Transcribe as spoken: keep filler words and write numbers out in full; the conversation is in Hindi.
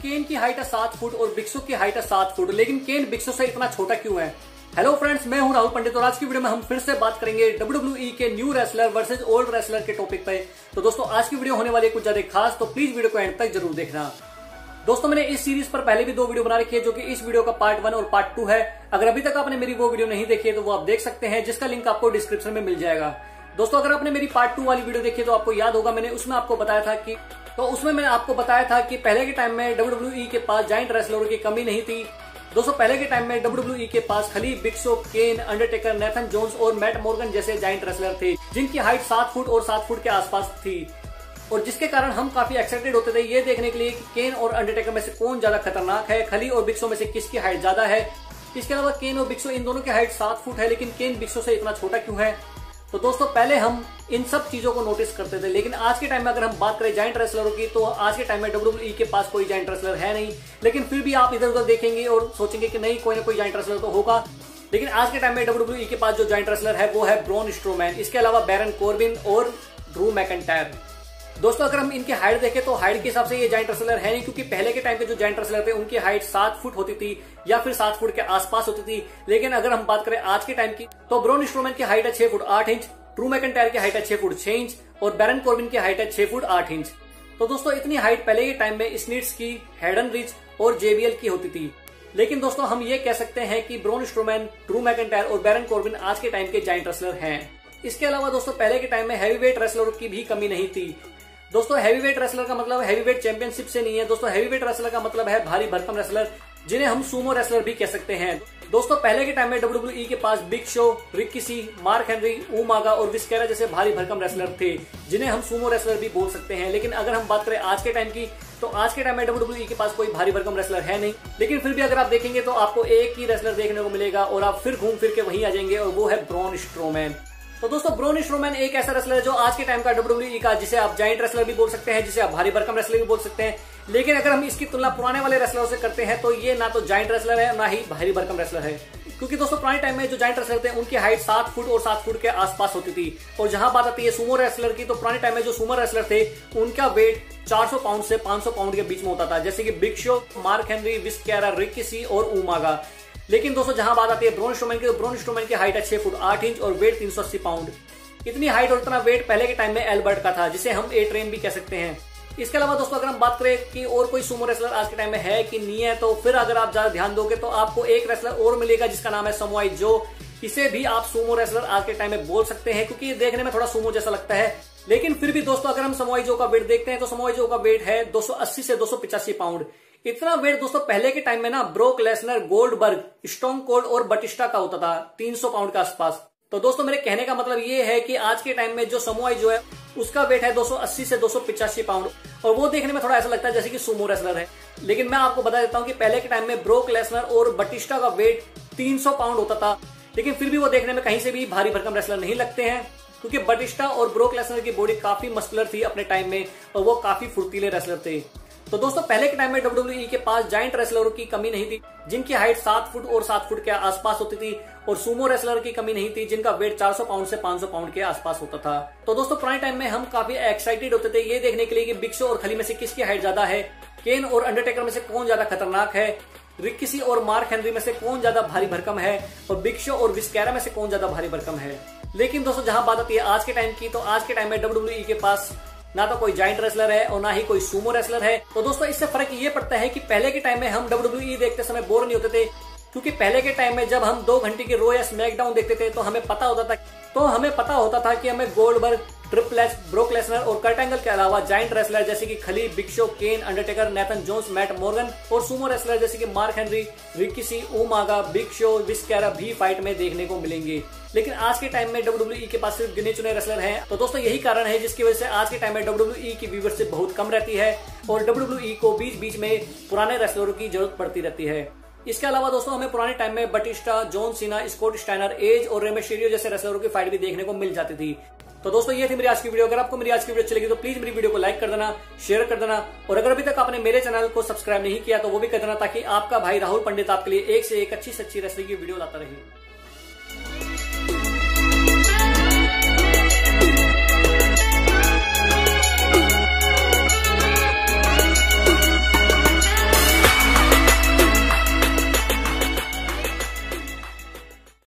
केन की हाइट है सात फुट और बिग शो की हाइट है सात फुट, लेकिन केन बिग शो से इतना छोटा क्यों है? हेलो फ्रेंड्स, मैं हूं राहुल पंडित और आज की वीडियो में हम फिर से बात करेंगे डब्ल्यू डब्ल्यू ई के new wrestler versus old wrestler के टॉपिक पे। तो दोस्तों आज की वीडियो होने वाली है कुछ ज्यादा खास, तो प्लीज वीडियो को एंड तक जरूर देखना। दोस्तों मैंने इस सीरीज पर पहले भी दो वीडियो बना रखी है, जो कि इस वीडियो का पार्ट वन और पार्ट टू है। अगर अभी तक आपने मेरी वो वीडियो नहीं देखी है तो वो आप देख सकते हैं, जिसका लिंक आपको डिस्क्रिप्शन में मिल जाएगा। दोस्तों अगर आपने मेरी पार्ट टू वाली वीडियो देखी है तो आपको याद होगा, मैंने उसमें आपको बताया था कि तो उसमें मैंने आपको बताया था कि पहले के टाइम में डब्ल्यू डब्ल्यू ई के पास जायंट रेसलरों की कमी नहीं थी। दोस्तों पहले के टाइम में डब्ल्यू डब्ल्यू ई के पास Khali Big Show, Kane, Undertaker, Nathan Jones और मैट मॉर्गन जैसे जायंट रेसलर थे, जिनकी हाइट सात फुट और सात फुट के आसपास थी, और जिसके कारण हम काफी एक्साइटेड होते थे ये देखने के लिए कि केन और अंडरटेकर में से कौन ज्यादा खतरनाक है, खली और बिग शो में से किसकी हाइट ज्यादा है। इसके अलावा केन और बिग शो इन दोनों की हाइट सात फुट है, लेकिन केन बिग शो से इतना छोटा क्यों है? तो दोस्तों पहले हम इन सब चीजों को नोटिस करते थे, लेकिन आज के टाइम में अगर हम बात करें जायंट रेसलरों की, तो आज के टाइम में डब्ल्यू डब्ल्यू ई के पास कोई जायंट रेसलर है नहीं। लेकिन फिर भी आप इधर उधर देखेंगे और सोचेंगे कि नहीं, कोई ना कोई जायंट रेसलर तो होगा। लेकिन आज के टाइम में डब्ल्यू डब्ल्यू ई के पास जो जायंट रेसलर है वो है ब्रॉन स्ट्रोमैन, इसके अलावा बैरन कॉर्बिन और ड्रू मैकिंटायर। दोस्तों अगर हम इनकी हाइट देखें तो हाइट के हिसाब से ये जायंट रेसलर है नहीं, क्योंकि पहले के टाइम के जो जायंट रेसलर थे उनकी हाइट सात फुट होती थी या फिर सात फुट के आसपास होती थी। लेकिन अगर हम बात करें आज के टाइम की, तो ब्रॉन स्ट्रोमैन की हाइट है छह फुट आठ इंच, ड्रू मैकिंटायर की हाइट है छह फुट छह इंच और बैरन कॉर्बिन की हाइट है छह फुट आठ इंच। तो दोस्तों इतनी हाइट पहले के टाइम में स्नीड्स की, हेडन रिच और जेबीएल की होती थी। लेकिन दोस्तों हम ये कह सकते हैं कि ब्रॉन स्ट्रोमैन, ड्रू मैकिंटायर और बैरन कॉर्बिन आज के टाइम के जायंट रेसलर हैं। इसके अलावा दोस्तों पहले के टाइम में हैवीवेट रेसलरों की भी कमी नहीं थी। दोस्तों हैवीवेट रेसलर का मतलब हैवीवेट चैंपियनशिप से नहीं है। दोस्तों हैवीवेट रेसलर का मतलब है भारी भरकम रेसलर, जिन्हें हम सूमो रेसलर भी कह सकते हैं। दोस्तों पहले के टाइम में डब्ल्यू डब्ल्यू ई के पास Big Show, Rikishi, Mark Henry, Umaga और विस्केरा जैसे भारी भरकम रेसलर थे, जिन्हें हम सूमो रेसलर भी बोल सकते हैं। लेकिन अगर हम बात करें आज के टाइम की, तो आज के टाइम में डब्ल्यू डब्ल्यू ई के पास कोई भारी भरकम रेसलर है नहीं। लेकिन फिर भी अगर आप देखेंगे तो आपको एक ही रेसलर देखने को मिलेगा और आप फिर घूम फिर के वहीं आ जाएंगे, और वो है ब्रॉन स्ट्रोमैन। तो दोस्तों ब्रॉन स्ट्रोमैन एक ऐसा रेसलर है जो आज के टाइम का डब्ल्यू डब्ल्यू ई का, जिसे आप जायंट रेसलर भी बोल सकते हैं, जिसे आप भारी भरकम रेसलर भी बोल सकते हैं। लेकिन अगर हम इसकी तुलना पुराने वाले रेसलरों से करते हैं तो ये ना तो जायंट रेसलर है ना ही भारी भरकम रेसलर है, क्योंकि दोस्तों पुराने टाइम में जो जायंट रेसलर थे उनकी हाइट सात फुट और सात फुट के आसपास होती थी। और जहां बात आती है सूमो रेसलर की, तो पुराने टाइम में जो सूमो रेसलर थे उनका वेट चार सौ पाउंड से पांच सौ पाउंड के बीच में होता था, जैसे कि Big Show, Mark Henry, Viscera, Rikishi और उमागा। लेकिन दोस्तों जहां बात आती है ब्रॉन स्ट्रोमैन की, तो ब्रॉन स्ट्रोमैन की हाइट है छह फुट आठ इंच और वेट तीन सौ अस्सी पाउंड। इतनी हाइट और इतना वेट पहले के टाइम में एल्बर्ट का था, जिसे हम ए ट्रेन भी कह सकते हैं। इसके अलावा दोस्तों अगर हम बात करें कि और कोई सूमो रेसलर आज के टाइम में है कि नहीं है, तो फिर अगर आप ज्यादा ध्यान दोगे तो आपको एक रेसलर और मिलेगा, जिसका नाम है समोआई जो। इसे भी आप सूमो रेसलर आज के टाइम में बोल सकते हैं, क्योंकि ये देखने में थोड़ा सूमो जैसा लगता है। लेकिन फिर भी दोस्तों अगर हम समोआई जो का वेट देखते हैं, तो समोआई जो का वेट है दो सौ अस्सी से दो सौ पचासी पाउंड। इतना वेट दोस्तों पहले के टाइम में ना Brock Lesnar, Goldberg, Stone Cold और बटिस्टा का होता था, तीन सौ पाउंड के आसपास। तो दोस्तों मेरे कहने का मतलब ये है कि आज के टाइम में जो समोआई जो है उसका वेट है दो सौ अस्सी से दो सौ पचासी पाउंड, और वो देखने में थोड़ा ऐसा लगता है जैसे कि सूमो रेसलर है। लेकिन मैं आपको बता देता हूं कि पहले के टाइम में ब्रोक लेसनर और बटिस्टा का वेट तीन सौ पाउंड होता था, लेकिन फिर भी वो देखने में कहीं से भी भारी भरकम रेसलर नहीं लगते हैं, क्योंकि बटिस्टा और ब्रोक लेसनर की बॉडी काफी मस्कुलर थी अपने टाइम में, और वो काफी फुर्तीले रेसलर थे। तो दोस्तों पहले के टाइम में डब्ल्यू डब्ल्यू ई के पास जायंट रेसलरों की कमी नहीं थी, जिनकी हाइट सात फुट और सात फुट के आसपास होती थी, और सूमो रेसलर की कमी नहीं थी, जिनका वेट चार सौ पाउंड से पांच सौ पाउंड के आसपास होता था। तो दोस्तों पुराने टाइम में हम काफी एक्साइटेड होते थे ये देखने के लिए कि बिग शो और खली में से किसकी हाइट ज्यादा है, केन और अंडरटेकर में से कौन ज्यादा खतरनाक है, रिकी सी और मार्क हेनरी में से कौन ज्यादा भारी भरकम है, और बिग शो और विस्केरा में से कौन ज्यादा भारी भरकम है। लेकिन दोस्तों जहां बात आती है आज के टाइम की, तो आज के टाइम में डब्ल्यू डब्ल्यू ई के पास ना तो कोई जायंट रेसलर है और ना ही कोई सूमो रेसलर है। तो दोस्तों इससे फर्क ये पड़ता है कि पहले के टाइम में हम डब्ल्यू डब्ल्यू ई देखते समय बोर नहीं होते थे, क्योंकि पहले के टाइम में जब हम दो घंटे की रो या स्मैकडाउन देखते थे तो हमें पता होता था तो हमें पता होता था कि हमें Goldberg, Triple H, Brock Lesnar और कर्ट एंगल के अलावा जायंट रेसलर जैसे कि Khali, Big Show, Kane, Undertaker, Nathan Jones, Matt Morgan और सूमो रेसलर जैसे कि Mark Henry, Rikishi, Umaga, Big Show, Viscera भी फाइट में देखने को मिलेंगे। लेकिन आज के टाइम में डब्ल्यू डब्ल्यू ई के पास सिर्फ गिने चुने रेसलर हैं। तो दोस्तों यही कारण है जिसकी वजह से आज के टाइम में डब्ल्यू डब्ल्यू ई की व्यूअरशिप बहुत कम रहती है, और डब्ल्यू डब्ल्यू ई को बीच बीच में पुराने रेसलरों की जरूरत पड़ती रहती है। इसके अलावा दोस्तों हमें पुराने टाइम में Batista, John Cena, Scott Steiner, Edge और रे मिस्टीरियो जैसे रेसलरों की फाइट भी देखने को मिल जाती थी। तो दोस्तों ये थी मेरी आज की वीडियो। अगर आपको मेरी आज की वीडियो अच्छी लगी तो प्लीज मेरी वीडियो को लाइक कर देना, शेयर कर देना, और अगर अभी तक आपने मेरे चैनल को सब्सक्राइब नहीं किया तो वो भी कर देना, ताकि आपका भाई राहुल पंडित आपके लिए एक से एक अच्छी से अच्छी रेसलिंग की वीडियो लाता रहे।